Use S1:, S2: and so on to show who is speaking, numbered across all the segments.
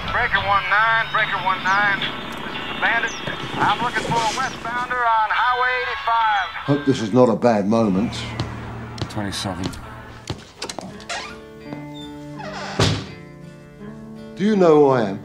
S1: Breaker 19, Breaker 19. This is the Bandit. I'm looking for a westbounder on Highway 85.
S2: Hope this is not a bad moment.
S3: 27.
S2: Do you know who I am?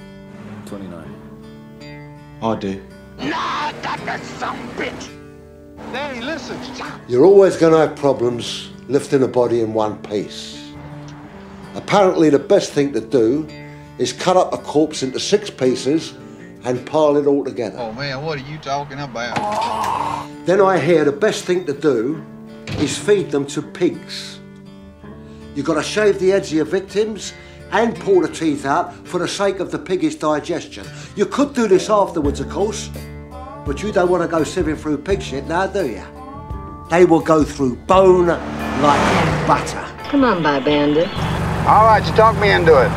S3: 29.
S2: I do.
S1: Nah, that's some bitch. Hey, listen.
S2: You're always going to have problems lifting a body in one piece. Apparently the best thing to do is cut up a corpse into 6 pieces and pile it all together.
S4: Oh man, what are you talking about?
S2: Then I hear the best thing to do is feed them to pigs. You've got to shave the heads of your victims and pull the teeth out for the sake of the piggish digestion. You could do this afterwards, of course, but you don't want to go sieving through pig shit now, do you? They will go through bone like butter.
S5: Come on by, Bandit.
S1: All right, you talk me into it.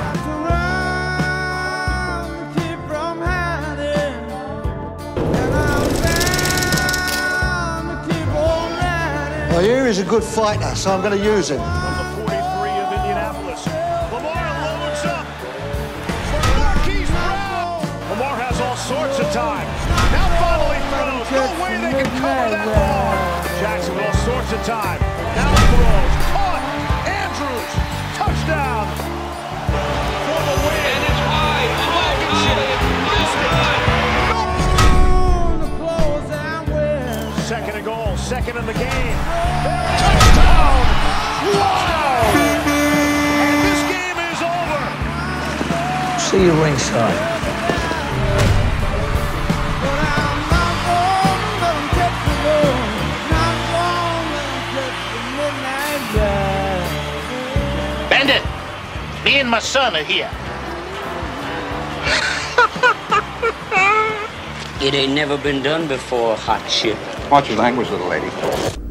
S2: Well, here is a good fighter, so I'm going to use him.
S6: From the 43 of Indianapolis, Lamar loads up for Marquise Brown. Lamar has all sorts of time. Now finally throws. No way they can cover that ball. Jackson with all sorts of time. Now throws. Caught. Andrews. Touchdown. For the win. And it's wide. Second and goal. Second in the game. Touchdown! Wow! And this game is over.
S7: See you ringside.
S8: Bandit, me and my son are here.
S7: It ain't never been done before, hot shit.
S4: Watch your language, little lady.